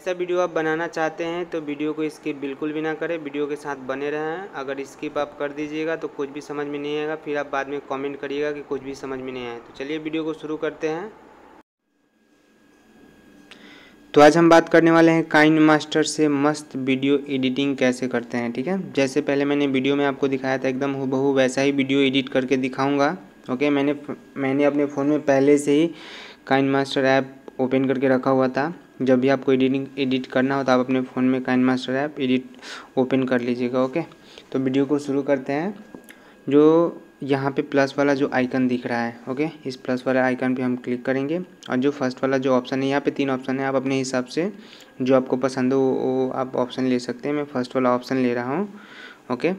ऐसा वीडियो आप बनाना चाहते हैं तो वीडियो को स्किप बिल्कुल भी ना करें, वीडियो के साथ बने रहें। अगर स्किप आप कर दीजिएगा तो कुछ भी समझ में नहीं आएगा, फिर आप बाद में कमेंट करिएगा कि कुछ भी समझ में नहीं आया। तो चलिए वीडियो को शुरू करते हैं। तो आज हम बात करने वाले हैं काइनमास्टर से मस्त वीडियो एडिटिंग कैसे करते हैं। ठीक है, जैसे पहले मैंने वीडियो में आपको दिखाया था एकदम हूबहू वैसा ही वीडियो एडिट करके दिखाऊंगा। ओके, मैंने अपने फ़ोन में पहले से ही काइनमास्टर ऐप ओपन करके रखा हुआ था। जब भी आपको एडिट करना हो तो आप अपने फ़ोन में काइनमास्टर ऐप एडिट ओपन कर लीजिएगा। ओके, तो वीडियो को शुरू करते हैं। जो यहाँ पे प्लस वाला जो आइकन दिख रहा है, ओके, इस प्लस वाला आइकन पे हम क्लिक करेंगे और जो फर्स्ट वाला जो ऑप्शन है, यहाँ पे 3 ऑप्शन है, आप अपने हिसाब से जो आपको पसंद हो वो आप ऑप्शन ले सकते हैं। मैं फर्स्ट वाला ऑप्शन ले रहा हूँ। ओके,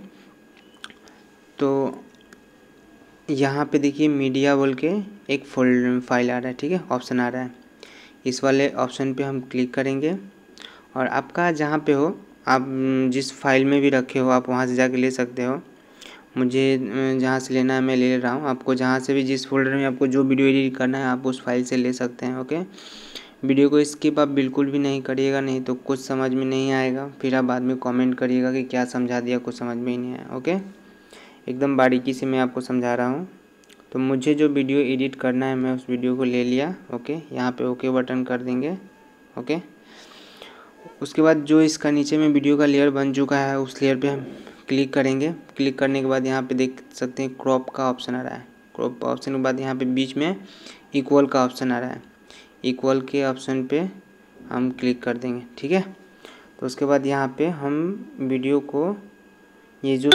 तो यहाँ पे देखिए मीडिया बोल के एक फाइल आ रहा है। ठीक है, ऑप्शन आ रहा है, इस वाले ऑप्शन पे हम क्लिक करेंगे और आपका जहाँ पे हो, आप जिस फाइल में भी रखे हो आप वहाँ से जाके ले सकते हो। मुझे जहाँ से लेना है मैं ले रहा हूँ। आपको जहाँ से भी, जिस फोल्डर में आपको जो वीडियो एडिट करना है आप उस फाइल से ले सकते हैं। ओके, वीडियो को स्किप आप बिल्कुल भी नहीं करिएगा, नहीं तो कुछ समझ में नहीं आएगा, फिर आप बाद में कमेंट करिएगा कि क्या समझा दिया, कुछ समझ में ही नहीं आया। ओके, एकदम बारीकी से मैं आपको समझा रहा हूँ। तो मुझे जो वीडियो एडिट करना है मैं उस वीडियो को ले लिया। ओके, यहाँ पे ओके बटन कर देंगे। ओके, उसके बाद जो इसका नीचे में वीडियो का लेयर बन चुका है उस लेयर पे हम क्लिक करेंगे। क्लिक करने के बाद यहाँ पे देख सकते हैं क्रॉप का ऑप्शन आ रहा है। क्रॉप ऑप्शन के बाद यहाँ पे बीच में इक्वल का ऑप्शन आ रहा है। इक्वल के ऑप्शन पे हम क्लिक कर देंगे। ठीक है, तो उसके बाद यहाँ पे हम वीडियो को ये जो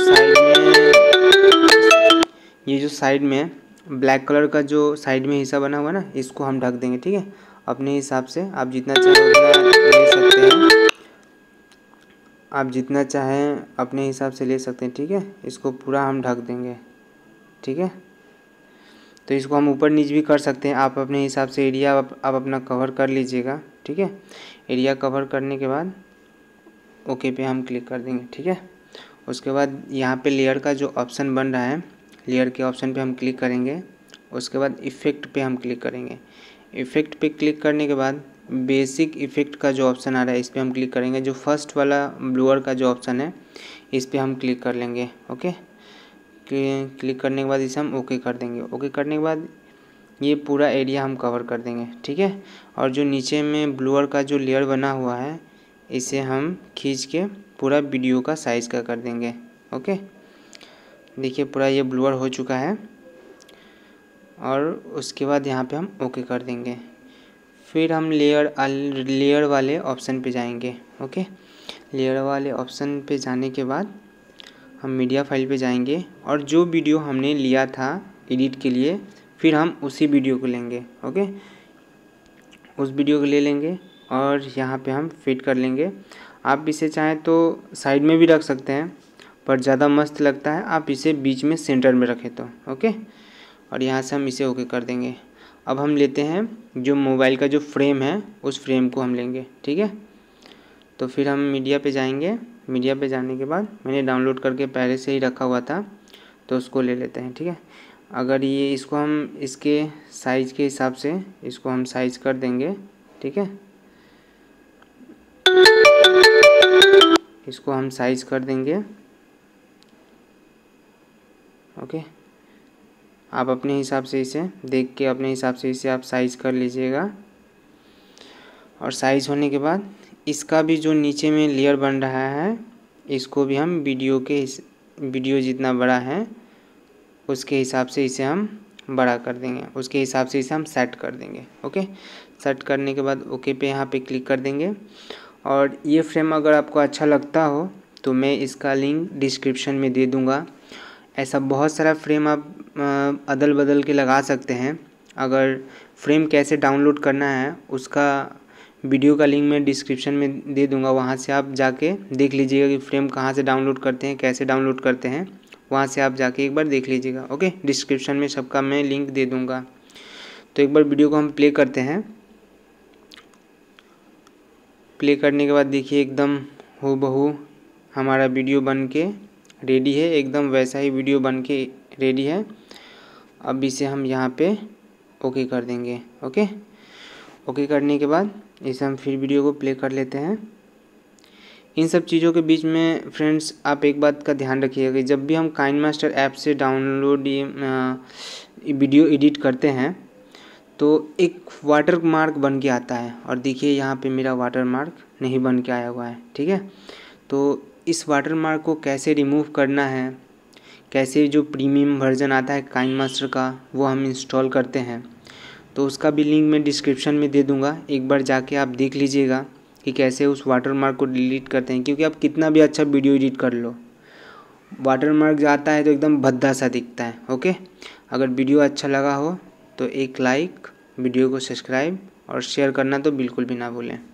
साइड में ब्लैक कलर का जो साइड में हिस्सा बना हुआ ना, इसको हम ढक देंगे। ठीक है, अपने हिसाब से आप जितना चाहें उतना ले सकते हैं, आप जितना चाहें अपने हिसाब से ले सकते हैं। ठीक है, इसको पूरा हम ढक देंगे। ठीक है, तो इसको हम ऊपर नीचे भी कर सकते हैं, आप अपने हिसाब से एरिया आप अपना कवर कर लीजिएगा। ठीक है, एरिया कवर करने के बाद ओके पे हम क्लिक कर देंगे। ठीक है, उसके बाद यहाँ पे लेयर का जो ऑप्शन बन रहा है, लेयर के ऑप्शन पे हम क्लिक करेंगे। उसके बाद इफ़ेक्ट पे हम क्लिक करेंगे। इफ़ेक्ट पे क्लिक करने के बाद बेसिक इफ़ेक्ट का जो ऑप्शन आ रहा है इस पर हम क्लिक करेंगे। जो फर्स्ट वाला ब्लूअर का जो ऑप्शन है इस पर हम क्लिक कर लेंगे। ओके, क्लिक करने के बाद इसे हम ओके कर देंगे। ओके करने के बाद ये पूरा एरिया हम कवर कर देंगे। ठीक है, और जो नीचे में ब्लूअर का जो लेयर बना हुआ है इसे हम खींच के पूरा वीडियो का साइज़ का कर देंगे। ओके, देखिए पूरा ये ब्लूअर हो चुका है और उसके बाद यहाँ पे हम ओके कर देंगे। फिर हम लेयर वाले ऑप्शन पे जाएंगे। ओके, लेयर वाले ऑप्शन पे जाने के बाद हम मीडिया फाइल पे जाएंगे और जो वीडियो हमने लिया था एडिट के लिए फिर हम उसी वीडियो को लेंगे। ओके, उस वीडियो को ले लेंगे और यहाँ पे हम फिट कर लेंगे। आप इसे चाहें तो साइड में भी रख सकते हैं, पर ज़्यादा मस्त लगता है आप इसे बीच में सेंटर में रखें तो। ओके, और यहाँ से हम इसे ओके कर देंगे। अब हम लेते हैं जो मोबाइल का जो फ्रेम है उस फ्रेम को हम लेंगे। ठीक है, तो फिर हम मीडिया पे जाएंगे। मीडिया पे जाने के बाद मैंने डाउनलोड करके पहले से ही रखा हुआ था तो उसको ले लेते हैं। ठीक है, अगर ये इसको हम इसके साइज़ के हिसाब से इसको हम साइज़ कर देंगे। ठीक है, इसको हम साइज़ कर देंगे। ओके, आप अपने हिसाब से इसे देख के अपने हिसाब से इसे आप साइज़ कर लीजिएगा। और साइज़ होने के बाद इसका भी जो नीचे में लेयर बन रहा है इसको भी हम वीडियो जितना बड़ा है उसके हिसाब से इसे हम बड़ा कर देंगे, उसके हिसाब से इसे हम सेट कर देंगे। ओके, सेट करने के बाद ओके पे यहाँ पे क्लिक कर देंगे। और ये फ्रेम अगर आपको अच्छा लगता हो तो मैं इसका लिंक डिस्क्रिप्शन में दे दूँगा। ऐसा बहुत सारा फ्रेम आप अदल बदल के लगा सकते हैं। अगर फ्रेम कैसे डाउनलोड करना है उसका वीडियो का लिंक मैं डिस्क्रिप्शन में दे दूंगा, वहाँ से आप जाके देख लीजिएगा कि फ्रेम कहाँ से डाउनलोड करते हैं, कैसे डाउनलोड करते हैं, वहाँ से आप जाके एक बार देख लीजिएगा। ओके, डिस्क्रिप्शन में सबका मैं लिंक दे दूंगा। तो एक बार वीडियो को हम प्ले करते हैं। प्ले करने के बाद देखिए एकदम हूबहू हमारा वीडियो बन के रेडी है, एकदम वैसा ही वीडियो बन के रेडी है। अब इसे हम यहाँ पे ओके कर देंगे। ओके, ओके करने के बाद इसे हम फिर वीडियो को प्ले कर लेते हैं। इन सब चीज़ों के बीच में फ्रेंड्स आप एक बात का ध्यान रखिएगा कि जब भी हम काइनमास्टर ऐप से डाउनलोड वीडियो एडिट करते हैं तो एक वाटर मार्क बन के आता है, और देखिए यहाँ पे मेरा वाटर मार्क नहीं बन के आया हुआ है। ठीक है, तो इस वाटर मार्क को कैसे रिमूव करना है, कैसे जो प्रीमियम वर्जन आता है काइनमास्टर का वो हम इंस्टॉल करते हैं, तो उसका भी लिंक मैं डिस्क्रिप्शन में दे दूँगा। एक बार जाके आप देख लीजिएगा कि कैसे उस वाटर मार्क को डिलीट करते हैं, क्योंकि आप कितना भी अच्छा वीडियो एडिट कर लो, वाटर मार्क जाता है तो एकदम भद्दा सा दिखता है। ओके, अगर वीडियो अच्छा लगा हो तो एक लाइक, वीडियो को सब्सक्राइब और शेयर करना तो बिल्कुल भी ना भूलें।